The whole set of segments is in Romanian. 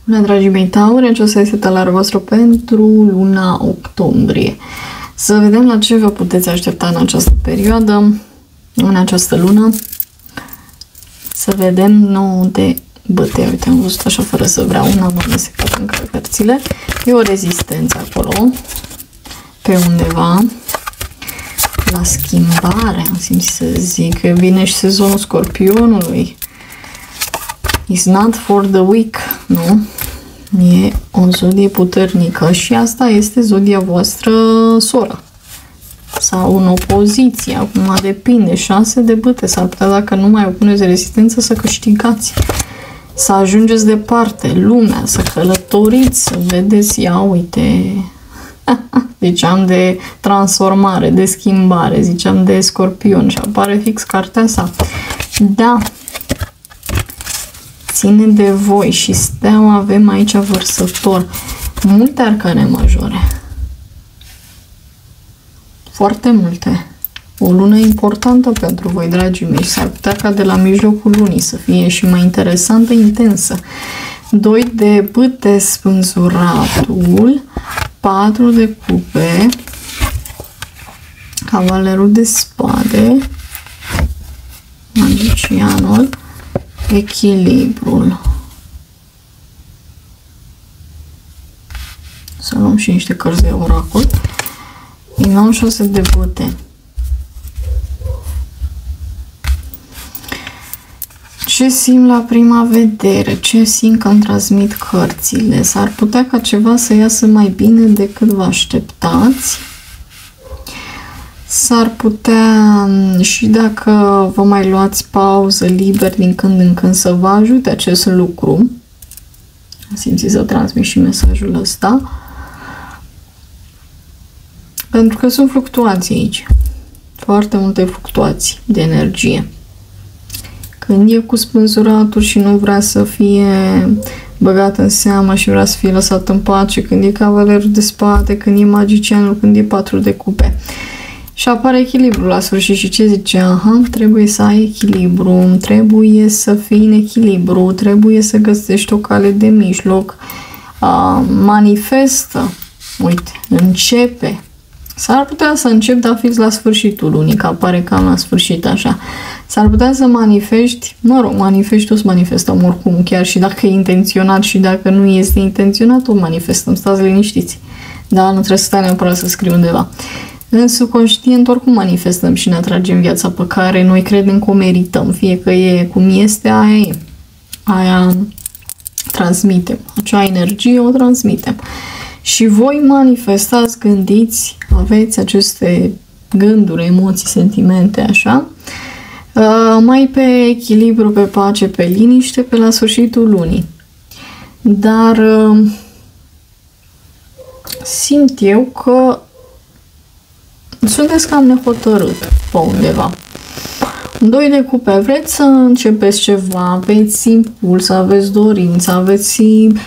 Bună, dragii mei tauri, aceasta este talarea voastră pentru luna octombrie. Să vedem la ce vă puteți aștepta în această perioadă, în această lună. Să vedem 9 de băte. Uite, am văzut așa fără să vreau, n-am amestecat încă cărțile. E o rezistență acolo, pe undeva, la schimbare, am simțit să zic, că vine și sezonul Scorpionului. It's not for the weak, nu? E o zodie puternică și asta este zodia voastră soră. Sau în opoziție, acum depinde, 6 de bâte, s-ar putea dacă nu mai opuneți rezistență să câștigați. Să ajungeți departe, lumea, să călătoriți, să vedeți, ia uite, ziceam de transformare, de schimbare, ziceam de Scorpion și apare fix cartea asta. Da, ține de voi și steaua avem aici vărsător. Multe arcane majore. Foarte multe. O lună importantă pentru voi, dragii mei, și s-ar putea ca de la mijlocul lunii să fie și mai interesantă, intensă. 2 de bâte, spânzuratul, 4 de cupe, cavalerul de spade, magicianul, echilibrul. Să luăm și niște cărți de oracol. Din nou 6 de bâte. Ce simt la prima vedere? Ce simt când transmit cărțile? S-ar putea ca ceva să iasă mai bine decât vă așteptați. S-ar putea și dacă vă mai luați pauză liber din când în când să vă ajute acest lucru. Simțiți să transmit și mesajul ăsta. Pentru că sunt fluctuații aici. Foarte multe fluctuații de energie. Când e cu spânzuratul și nu vrea să fie băgat în seamă și vrea să fie lăsat în pace, când e cavalerul de spade, când e magicianul, când e 4 de cupe. Și apare echilibrul la sfârșit și ce zice? Aha, trebuie să ai echilibru, trebuie să fii în echilibru, trebuie să găsești o cale de mijloc, manifestă, uite, începe. S-ar putea să încep, dar fix la sfârșitul lunii, că apare cam la sfârșit așa. S-ar putea să manifesti, mă rog, manifesti, toți manifestăm oricum, chiar și dacă e intenționat și dacă nu este intenționat, tot manifestăm, stați liniștiți. Da, nu trebuie să stai neapărat să scriu undeva. În subconștient oricum manifestăm și ne atragem viața pe care noi credem că o merităm. Fie că e cum este, aia e. Aia transmitem. Acea energie o transmitem. Și voi manifestați, gândiți, aveți aceste gânduri, emoții, sentimente, așa. Mai pe echilibru, pe pace, pe liniște, pe la sfârșitul lunii. Dar simt eu că sunteți cam nehotărât pe undeva. 2 de cupe, vreți să începeți ceva, aveți impuls, aveți dorință, aveți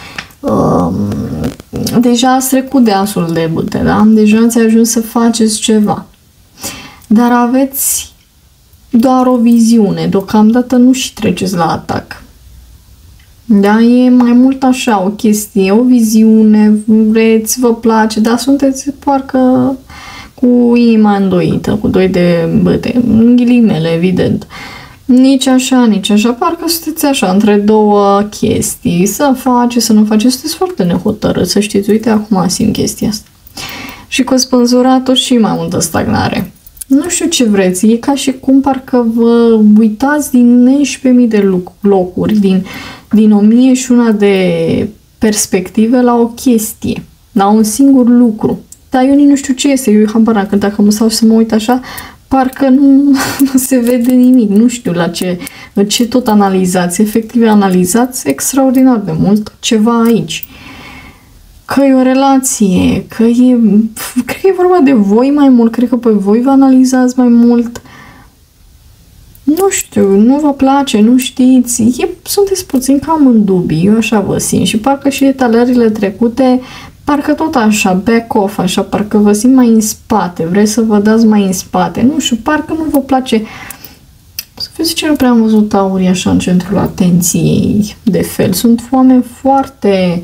deja ați trecut de asul de bâte, da? Deja ați ajuns să faceți ceva. Dar aveți doar o viziune, deocamdată nu și treceți la atac. Da? E mai mult așa, o chestie, o viziune, vreți, vă place, dar sunteți parcă cu inima îndoită, cu 2 de bâte, în ghilimele, evident. Nici așa, nici așa, parcă sunteți așa, între două chestii, să faceți, să nu faceți, sunteți foarte nehotărâți, să știți, uite, acum simt chestia asta. Și cu spânzuratul și mai multă stagnare. Nu știu ce vreți, e ca și cum parcă vă uitați din 11.000 de locuri, din 1001 de perspective la o chestie, la un singur lucru. Dar eu nici nu știu ce este, eu habar că dacă mă stau să mă uit așa, parcă nu se vede nimic, nu știu la ce tot analizați, efectiv analizați extraordinar de mult ceva aici. Că e o relație, cred că e vorba de voi mai mult, cred că pe voi vă analizați mai mult. Nu știu, nu vă place, nu știți, sunteți puțin cam în dubii, eu așa vă simt și parcă și etalările trecute, parcă tot așa, back off, așa, parcă vă simt mai în spate, vreți să vă dați mai în spate, nu știu, parcă nu vă place Să fiți ce nu prea am văzut taurii așa în centrul atenției de fel. Sunt oameni foarte...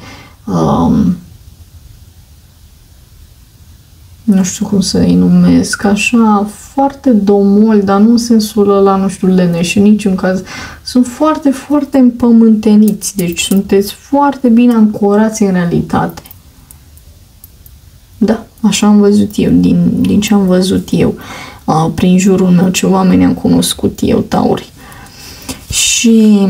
nu știu cum să-i numesc, așa, foarte domoli, dar nu în sensul ăla, nu știu, leneși, în niciun caz. Sunt foarte, foarte împământeniți, deci sunteți foarte bine ancorați în realitate. Da, așa am văzut eu, din ce am văzut eu, prin jurul meu, ce oameni am cunoscut eu, tauri. Și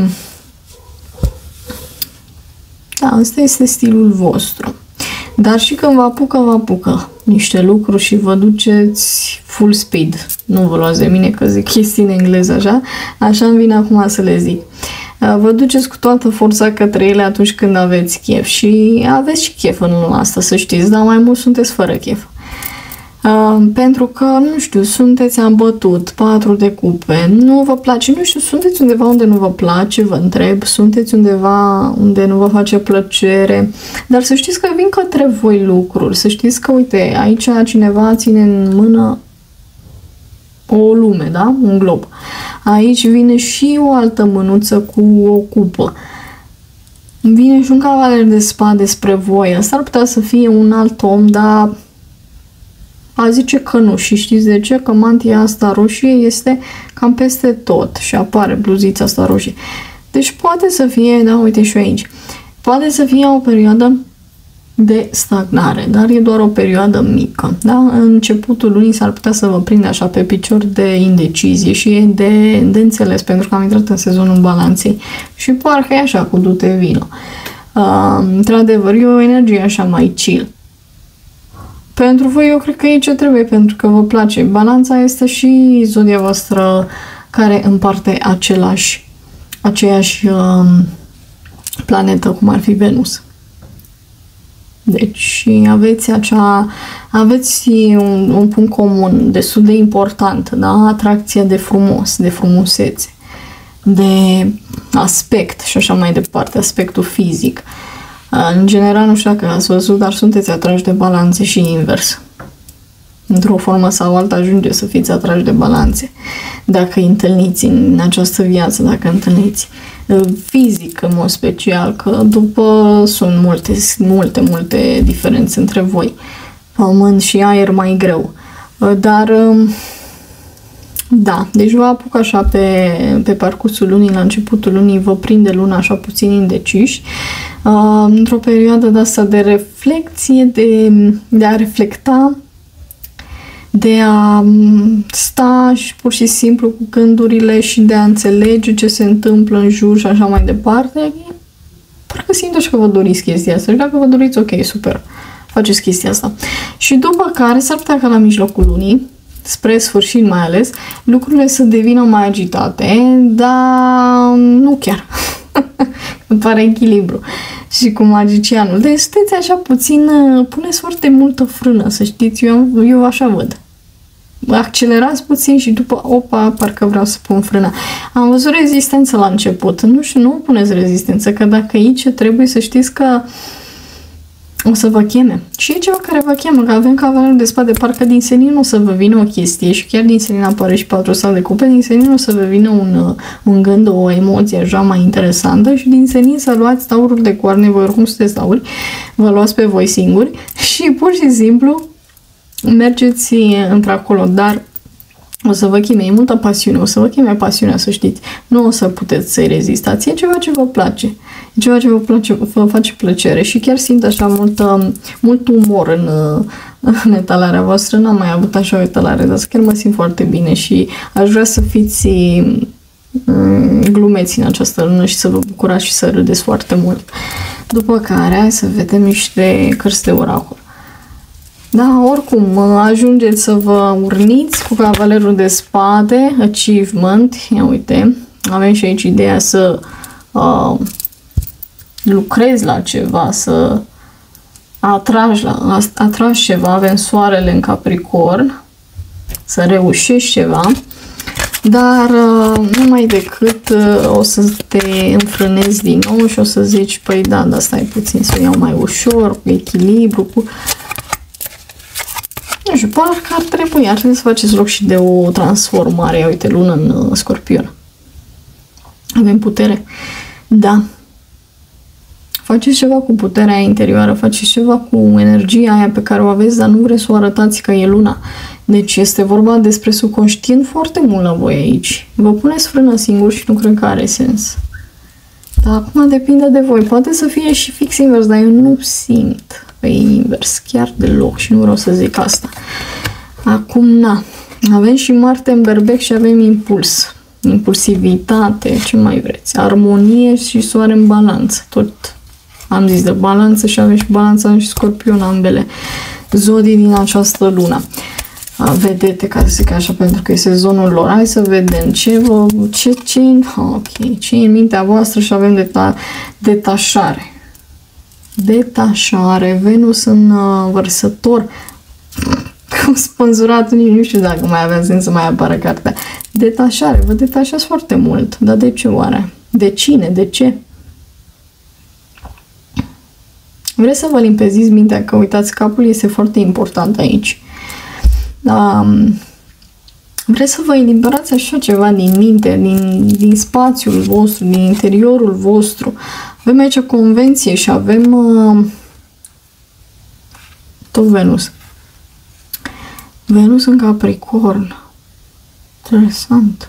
da, ăsta este stilul vostru. Dar și când vă apucă niște lucruri și vă duceți full speed. Nu vă luați de mine că zic chestii în engleză așa, așa îmi vine acum să le zic. Vă duceți cu toată forța către ele atunci când aveți chef și aveți și chef în luna asta, să știți, dar mai mult sunteți fără chef. Pentru că, nu știu, sunteți ambătut, 4 de cupe, nu vă place, nu știu, sunteți undeva unde nu vă place, vă întreb, sunteți undeva unde nu vă face plăcere, dar să știți că vin către voi lucruri, să știți că, uite, aici cineva ține în mână o lume, da? Un glob. Aici vine și o altă mânuță cu o cupă. Vine și un cavaler de spade spre voi. Asta ar putea să fie un alt om, dar a zice că nu. Și știți de ce? Că mantia asta roșie este cam peste tot și apare bluzița asta roșie. Deci poate să fie, da, uite și aici, poate să fie o perioadă de stagnare, dar e doar o perioadă mică. Da? În începutul lunii s-ar putea să vă prinde așa pe picior de indecizie și e de înțeles, pentru că am intrat în sezonul balanței și parcă e așa cu du-te vino. Într-adevăr, e o energie așa mai chill. Pentru voi, eu cred că e ce trebuie, pentru că vă place. Balanța este și zodia voastră care împarte aceeași planetă, cum ar fi Venus. Deci aveți un punct comun destul de important, da? Atracția de frumos, de frumusețe, de aspect și așa mai departe, aspectul fizic. În general, nu știu dacă ați văzut, dar sunteți atrași de balanțe și invers. Într-o formă sau alta ajunge să fiți atrași de balanțe. Dacă îi întâlniți în această viață, dacă întâlniți fizic în mod special, că după sunt multe diferențe între voi. Pământ și aer mai greu. Dar da, deci vă apuc așa pe parcursul lunii, la începutul lunii vă prinde luna așa puțin indeciși, într-o perioadă de asta de reflecție, de a reflecta, de a sta și pur și simplu cu gândurile și de a înțelege ce se întâmplă în jur și așa mai departe. Parcă simt așa că vă doriți chestia asta și dacă vă doriți, ok, super, faceți chestia asta. Și după care s-ar putea ca la mijlocul lunii, spre sfârșit mai ales, lucrurile să devină mai agitate, dar nu chiar. Îmi pare echilibru. Și cu magicianul. Deci sunteți așa puțin, puneți foarte multă frână, să știți, eu așa văd. Accelerați puțin și după, opa, parcă vreau să pun frâna. Am văzut rezistență la început. Nu știu, nu puneți rezistență, că dacă aici trebuie să știți că o să vă cheme. Și e ceva care vă cheamă, că avem cavalerul de spade, parcă din senin o să vă vină o chestie și chiar din senin apare și 4 sal de cupe, din senin o să vă vină un gând, o emoție așa mai interesantă și din senin să luați taurul de coarne, voi oricum sunteți tauri, vă luați pe voi singuri și pur și simplu mergeți într-acolo, dar o să vă cheme, e multă pasiune, o să vă cheme pasiunea, să știți. Nu o să puteți să-i rezistați, e ceva ce vă place. E ceva ce vă face plăcere și chiar simt așa mult umor în etalarea voastră. N-am mai avut așa o etalare, dar chiar mă simt foarte bine și aș vrea să fiți glumeți în această lună și să vă bucurați și să râdeți foarte mult. După care, hai să vedem niște cărți de oracol. Da, oricum, ajungeți să vă urniți cu cavalerul de spade, achievement, ia uite, avem și aici ideea să lucrezi la ceva, să atragi ceva, avem soarele în Capricorn, să reușești ceva, dar numai decât o să te înfrânezi din nou și o să zici, păi da, dar stai puțin să o iau mai ușor, cu echilibru, cu... Nu știu, parcă ar trebui să faceți loc și de o transformare. Uite, lună în Scorpion. Avem putere. Da. Faceți ceva cu puterea interioară, faceți ceva cu energia aia pe care o aveți, dar nu vreți să o arătați că e luna. Deci este vorba despre subconștient foarte mult la voi aici. Vă puneți frână singur și nu cred că are sens. Dar acum depinde de voi. Poate să fie și fix invers, dar eu nu simt că e invers. Chiar deloc și nu vreau să zic asta. Acum, na. Avem și Marte în Berbec și avem impuls. Impulsivitate, ce mai vreți? Armonie și Soare în Balanță. Tot am zis de Balanță și avem și Balanța și Scorpion, ambele zodii din această lună. Vedete, ca să zic așa, pentru că e sezonul lor. Hai să vedem ce e în mintea voastră și avem detașare. Detașare. Venus în Vărsător. Cu spânzuratul, nici nu știu dacă mai avea sens să mai apară cartea. Detașare. Vă detașați foarte mult. Dar de ce oare? De cine? De ce? Vreți să vă limpeziți mintea, că uitați, capul este foarte important aici. Vreți să vă eliberați așa ceva din minte, din spațiul vostru, din interiorul vostru. Avem aici convenție și avem tot Venus. Venus în Capricorn. Interesant.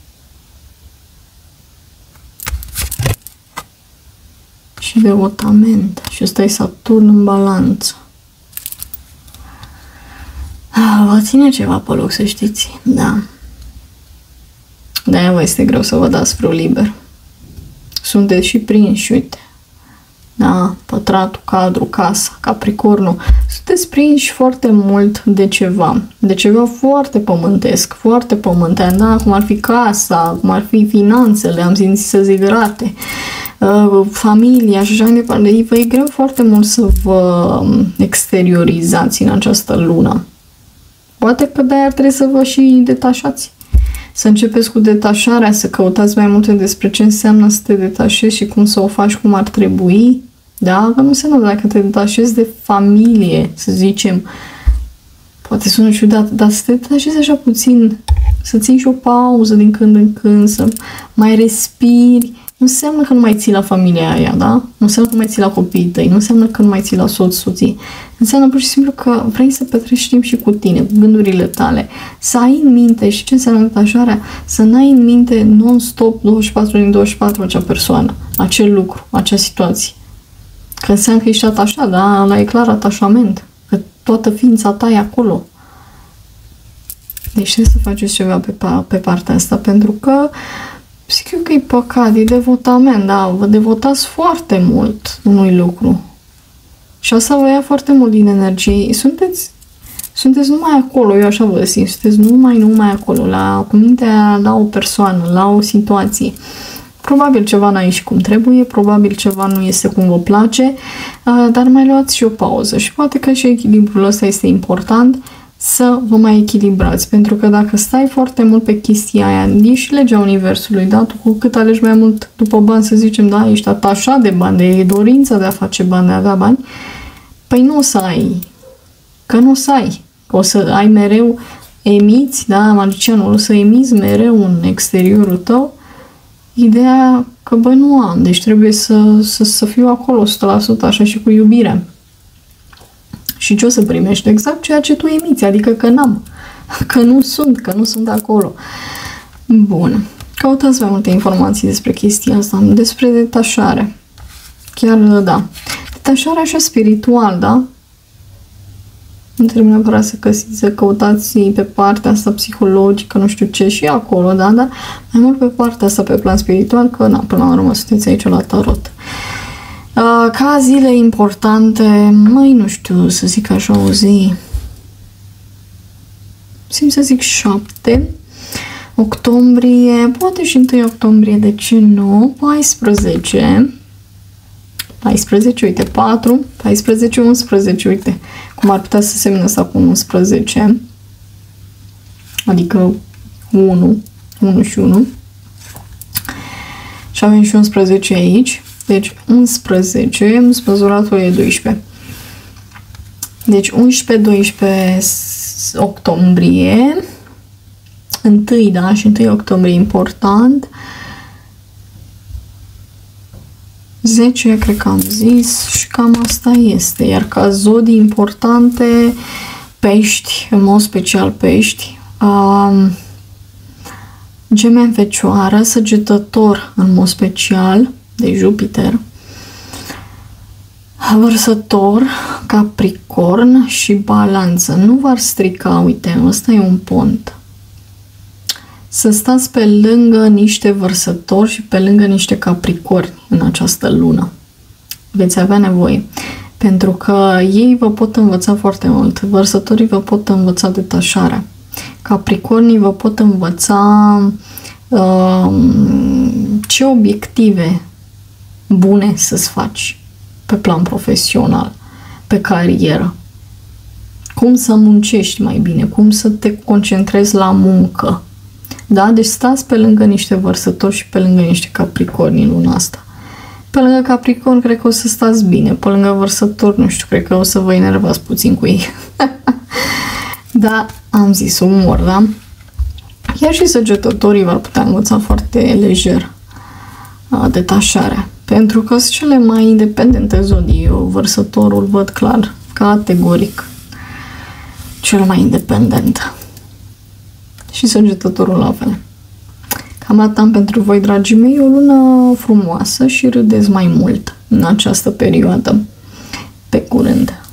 Și devotament. Și ăsta e Saturn în Balanță. Vă ține ceva pe loc, să știți. Da. De-aia vă este greu să vă dați vreun liber. Sunteți și prinși, uite. Da, pătratul, cadru, casa, Capricornul. Sunteți prinși foarte mult de ceva. De ceva foarte pământesc, foarte pământean, da? Cum ar fi casa, cum ar fi finanțele, am simțit să zic rate. Familia și așa mai departe. Vă e greu foarte mult să vă exteriorizați în această lună. Poate că de-aia ar trebui să vă și detașați. Să începeți cu detașarea, să căutați mai multe despre ce înseamnă să te detașezi și cum să o faci cum ar trebui. Da? Că nu înseamnă dacă te detașezi de familie, să zicem. Poate sună ciudat, dar să te detașezi așa puțin, să ții și o pauză din când în când, să mai respiri. Nu înseamnă că nu mai ții la familia aia, da? Nu înseamnă că nu mai ții la copiii tăi, nu înseamnă că nu mai ții la soții. Înseamnă pur și simplu că vrei să petreci timp și cu tine, cu gândurile tale. Să ai în minte, și ce înseamnă detașarea? Să n-ai în minte non-stop 24 din 24 acea persoană, acel lucru, acea situație. Că înseamnă că ești atașat, da? Ăla e clar atașament. Că toată ființa ta e acolo. Deci trebuie să faceți ceva pe partea asta, pentru că zic eu că e păcat, e devotament, da, vă devotați foarte mult unui lucru. Și asta vă ia foarte mult din energie. Sunteți numai acolo, eu așa vă simt, sunteți numai acolo, cu mintea la o persoană, la o situație. Probabil ceva n-a ieșit cum trebuie, probabil ceva nu este cum vă place, dar mai luați și o pauză. Și poate că și echilibrul ăsta este important, să vă mai echilibrați, pentru că dacă stai foarte mult pe chestia aia, e și legea universului, da? Tu cu cât alegi mai mult după bani, să zicem, da, ești atașat de bani, de dorința de a face bani, de a avea bani, păi nu o să ai, că nu o să ai, o să ai mereu, emiți, da, magicianul, o să emiți mereu în exteriorul tău ideea că, băi, nu am, deci trebuie să fiu acolo 100%, așa și cu iubirea. Și ce o să primești? Exact ceea ce tu emiți, adică că n-am, că nu sunt acolo. Bun. Căutați mai multe informații despre chestia asta, despre detașare. Chiar, da. Detașarea așa spiritual, da? Nu trebuie neapărat să căutați pe partea asta psihologică, nu știu ce, și acolo, da? Dar mai mult pe partea asta, pe plan spiritual, că, na, până la urmă sunteți aici la tarot. Ca zile importante, mai nu știu să zic așa o zi, simt să zic 7 octombrie, poate și 1 octombrie, de ce nu, 14, uite, 4, 14, 11, uite, cum ar putea să semne asta cu 11, adică 1 și 1, și avem și 11 aici. Deci 11, spăzuratul e 12. Deci 11-12 octombrie, 1, da, și 1 octombrie important. 10, cred că am zis și cam asta este. Iar ca zodii importante, pești, în mod special pești, Gemeni, Fecioară, Săgetător în mod special, de Jupiter, Vărsător, Capricorn și Balanță. Nu v-ar strica, uite, ăsta e un pont. Să stați pe lângă niște Vărsători și pe lângă niște Capricorni în această lună. Veți avea nevoie. Pentru că ei vă pot învăța foarte mult. Vărsătorii vă pot învăța detașarea. Capricornii vă pot învăța ce obiective bune să-ți faci pe plan profesional, pe carieră. Cum să muncești mai bine, cum să te concentrezi la muncă. Da? Deci stați pe lângă niște Vărsători și pe lângă niște Capricorni în luna asta. Pe lângă Capricorn cred că o să stați bine, pe lângă Vărsători, nu știu, cred că o să vă enervați puțin cu ei. Da, am zis umor, da? Chiar și Săgetătorii v-ar putea învăța foarte lejer detașarea. Pentru că sunt cele mai independente zodii. Eu Vărsătorul văd clar, categoric, cel mai independent. Și Săgetătorul la fel. Cam atât am pentru voi, dragii mei, o lună frumoasă și râdeți mai mult în această perioadă. Pe curând!